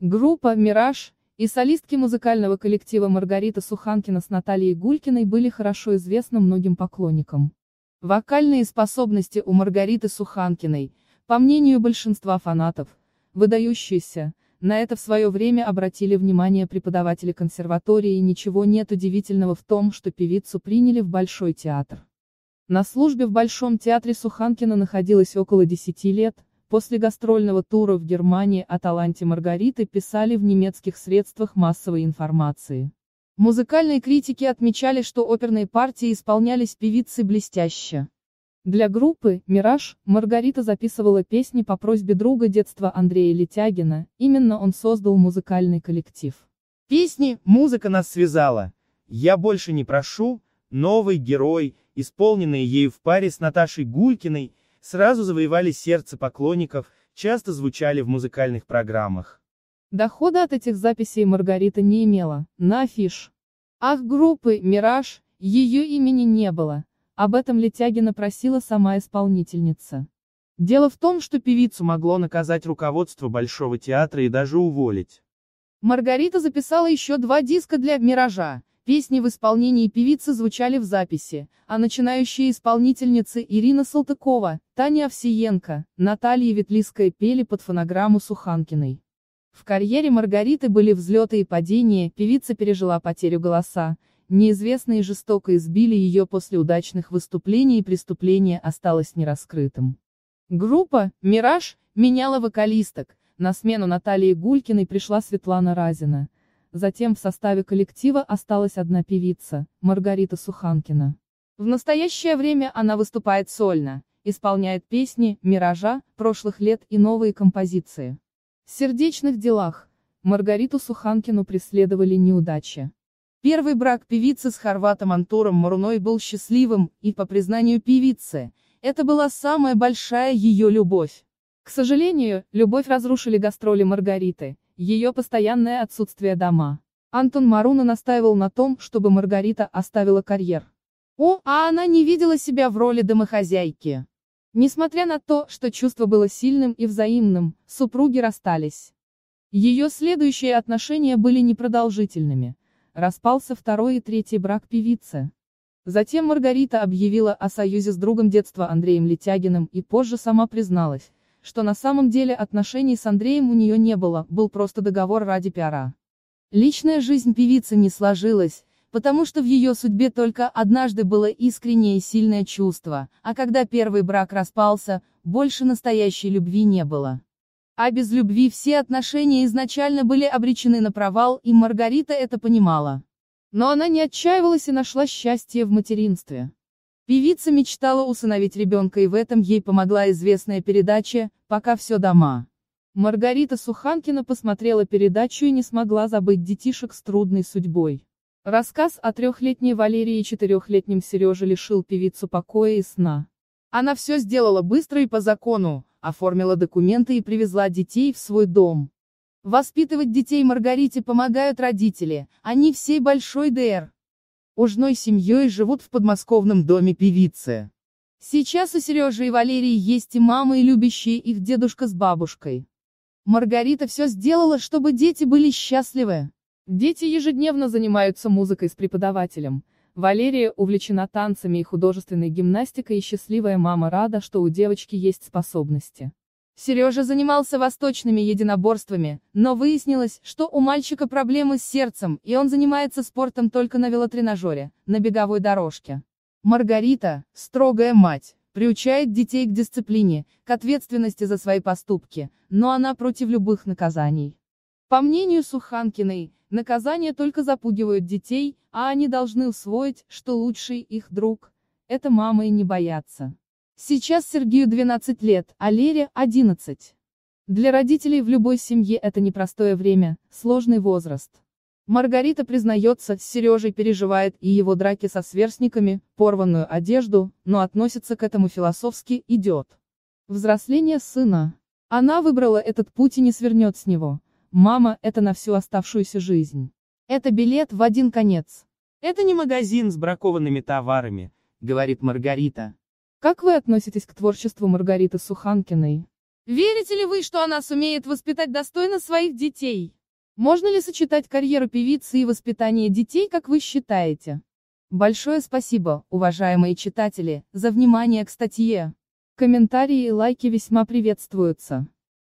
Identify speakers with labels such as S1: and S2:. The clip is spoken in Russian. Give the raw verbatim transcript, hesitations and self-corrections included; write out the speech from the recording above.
S1: Группа «Мираж» и солистки музыкального коллектива Маргарита Суханкина с Натальей Гулькиной были хорошо известны многим поклонникам. Вокальные способности у Маргариты Суханкиной, по мнению большинства фанатов, выдающиеся. На это в свое время обратили внимание преподаватели консерватории, и ничего нет удивительного в том, что певицу приняли в Большой театр. На службе в Большом театре Суханкина находилась около десяти лет. После гастрольного тура в Германии о таланте Маргариты писали в немецких средствах массовой информации. Музыкальные критики отмечали, что оперные партии исполнялись певицей блестяще. Для группы «Мираж» Маргарита записывала песни по просьбе друга детства Андрея Летягина, именно он создал музыкальный коллектив.
S2: Песни «Музыка нас связала», «Я больше не прошу», «Новый герой», исполненные ею в паре с Наташей Гулькиной, сразу завоевали сердце поклонников, часто звучали в музыкальных программах.
S1: Дохода от этих записей Маргарита не имела, на афиш. Ах, группы «Мираж» ее имени не было. Об этом Летягина просила сама исполнительница.
S2: Дело в том, что певицу могло наказать руководство Большого театра и даже уволить.
S1: Маргарита записала еще два диска для «Миража». Песни в исполнении певицы звучали в записи, а начинающие исполнительницы Ирина Салтыкова, Таня Овсиенко, Наталья Ветлицкая пели под фонограмму Суханкиной. В карьере Маргариты были взлеты и падения, певица пережила потерю голоса, неизвестные жестоко избили ее после удачных выступлений, и преступление осталось нераскрытым. Группа «Мираж» меняла вокалисток, на смену Натальи Гулькиной пришла Светлана Разина. Затем в составе коллектива осталась одна певица, Маргарита Суханкина. В настоящее время она выступает сольно, исполняет песни «Миража» прошлых лет и новые композиции. В сердечных делах Маргариту Суханкину преследовали неудачи. Первый брак певицы с хорватом Антуром Маруной был счастливым, и, по признанию певицы, это была самая большая ее любовь. К сожалению, любовь разрушили гастроли Маргариты, ее постоянное отсутствие дома. Антон Маруна настаивал на том, чтобы Маргарита оставила карьер. О, а она не видела себя в роли домохозяйки. Несмотря на то, что чувство было сильным и взаимным, супруги расстались. Ее следующие отношения были непродолжительными. Распался второй и третий брак певицы. Затем Маргарита объявила о союзе с другом детства Андреем Летягиным и позже сама призналась, что на самом деле отношений с Андреем у нее не было, был просто договор ради пиара. Личная жизнь певицы не сложилась, потому что в ее судьбе только однажды было искреннее и сильное чувство, а когда первый брак распался, больше настоящей любви не было. А без любви все отношения изначально были обречены на провал, и Маргарита это понимала. Но она не отчаивалась и нашла счастье в материнстве. Певица мечтала усыновить ребенка, и в этом ей помогла известная передача «Пока все дома». Маргарита Суханкина посмотрела передачу и не смогла забыть детишек с трудной судьбой. Рассказ о трехлетней Валерии и четырехлетнем Сереже лишил певицу покоя и сна. Она все сделала быстро и по закону, оформила документы и привезла детей в свой дом. Воспитывать детей Маргарите помогают родители, они всей большой ДР. Ужной семьей живут в подмосковном доме певицы. Сейчас у Сережи и Валерии есть и мама, и любящие их дедушка с бабушкой. Маргарита все сделала, чтобы дети были счастливы. Дети ежедневно занимаются музыкой с преподавателем. Валерия увлечена танцами и художественной гимнастикой, и счастливая мама рада, что у девочки есть способности. Сережа занимался восточными единоборствами, но выяснилось, что у мальчика проблемы с сердцем, и он занимается спортом только на велотренажере, на беговой дорожке. Маргарита, строгая мать, приучает детей к дисциплине, к ответственности за свои поступки, но она против любых наказаний. По мнению Суханкиной, наказания только запугивают детей, а они должны усвоить, что лучший их друг – это мама, и не бояться. Сейчас Сергею двенадцать лет, а Лере – одиннадцать. Для родителей в любой семье это непростое время, сложный возраст. Маргарита признается, с Сережей переживает и его драки со сверстниками, порванную одежду, но относится к этому философски, идет. Взросление сына. Она выбрала этот путь и не свернет с него. Мама – это на всю оставшуюся жизнь. Это билет в один конец.
S2: Это не магазин с бракованными товарами, говорит Маргарита.
S1: Как вы относитесь к творчеству Маргариты Суханкиной? Верите ли вы, что она сумеет воспитать достойно своих детей? Можно ли сочетать карьеру певицы и воспитание детей, как вы считаете? Большое спасибо, уважаемые читатели, за внимание к статье. Комментарии и лайки весьма приветствуются.